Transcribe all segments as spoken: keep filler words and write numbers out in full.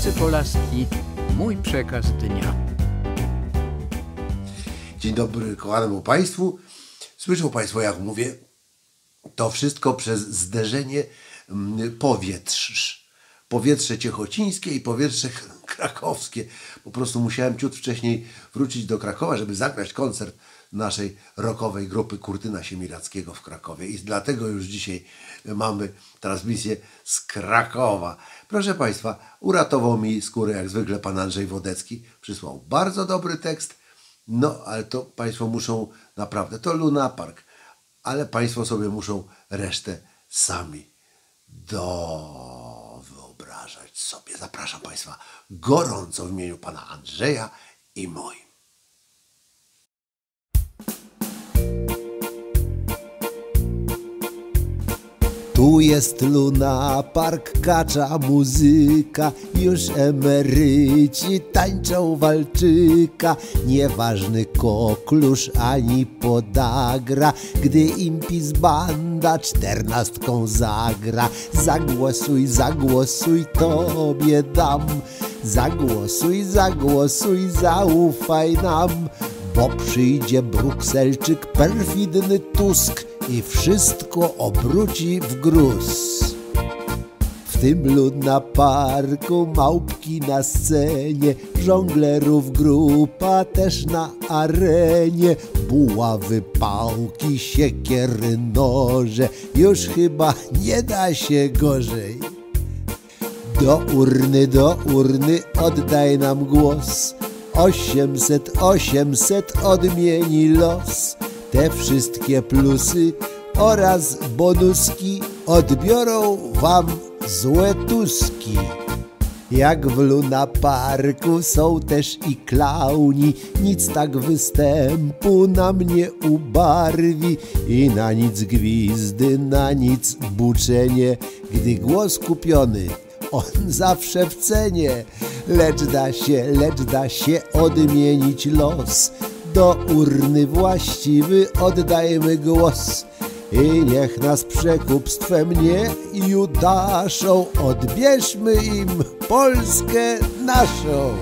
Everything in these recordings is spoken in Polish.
Ignacy Polaski, mój przekaz dnia. Dzień dobry kochanemu Państwu. Słyszą Państwo, jak mówię, to wszystko przez zderzenie powietrz. Powietrze ciechocińskie i powietrze krakowskie. Po prostu musiałem ciut wcześniej wrócić do Krakowa, żeby zagrać koncert naszej rockowej grupy Kurtyna Siemiradzkiego w Krakowie. I dlatego już dzisiaj mamy transmisję z Krakowa. Proszę Państwa, uratował mi skórę jak zwykle pan Andrzej Wodecki. Przysłał bardzo dobry tekst. No, ale to Państwo muszą naprawdę, to Luna Park, ale Państwo sobie muszą resztę sami do wyobrażać sobie. Zapraszam Państwa gorąco w imieniu pana Andrzeja i moim. Tu jest Luna Park, kacza muzyka, już emeryci tańczą walczyka. Nieważny koklusz ani podagra, gdy impis banda czternastką zagra. Zagłosuj, zagłosuj, tobie dam. Zagłosuj, zagłosuj, zaufaj nam. Bo przyjdzie Brukselczyk, perfidny Tusk i wszystko obróci w gruz. W tym Luna Parku małpki na scenie, żonglerów grupa też na arenie. Buławy, pałki, siekiery, noże, już chyba nie da się gorzej. Do urny, do urny, oddaj nam głos. Osiemset, osiemset odmieni los. Te wszystkie plusy oraz bonuski odbiorą wam złe tuski. Jak w Luna Parku są też i klauni, nic tak występu nam nie ubarwi. I na nic gwizdy, na nic buczenie, gdy głos kupiony, on zawsze w cenie. Lecz da się, lecz da się odmienić los. Do urny właściwy oddajmy głos. I niech nas przekupstwem nie judaszą, odbierzmy im Polskę naszą.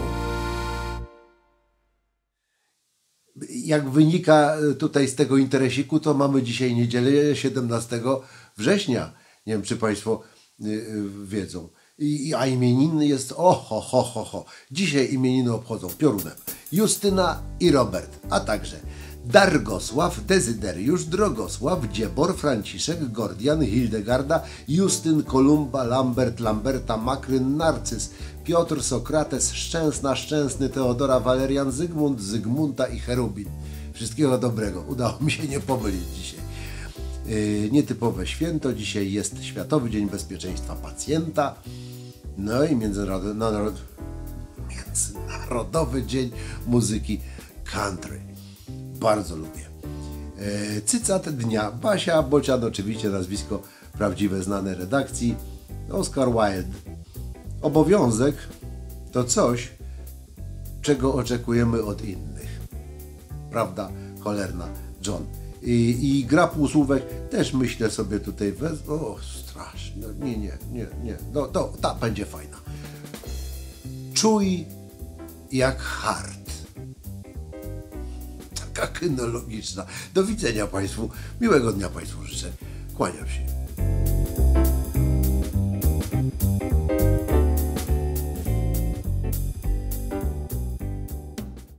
Jak wynika tutaj z tego interesiku, to mamy dzisiaj niedzielę siedemnastego września. Nie wiem, czy Państwo wiedzą. I, a imieniny jest oho, ho, ho, ho. Dzisiaj imieniny obchodzą Piorunem Justyna i Robert, a także Dargosław, Dezyderiusz, Drogosław, Dziebor, Franciszek, Gordian, Hildegarda, Justyn, Kolumba, Lambert, Lamberta, Makryn, Narcyz, Piotr, Sokrates, Szczęsna, Szczęsny, Teodora, Walerian, Zygmunt, Zygmunta i Cherubin. Wszystkiego dobrego. Udało mi się nie pomylić dzisiaj. Yy, nietypowe święto. Dzisiaj jest Światowy Dzień Bezpieczeństwa Pacjenta. No i Międzynarodowy, Narodowy, Międzynarodowy Dzień Muzyki Country. Bardzo lubię. Yy, cycat dnia. Basia Bocian, oczywiście nazwisko prawdziwe, znane redakcji. Oscar Wilde. Obowiązek to coś, czego oczekujemy od innych. Prawda cholerna, John. I, i gra półsłówek też myślę sobie tutaj wezmę. O, strasznie. No, nie, nie, nie, nie. No, to, ta będzie fajna. Czuj jak hart. Taka kynologiczna. Do widzenia Państwu. Miłego dnia Państwu życzę. Kłaniam się.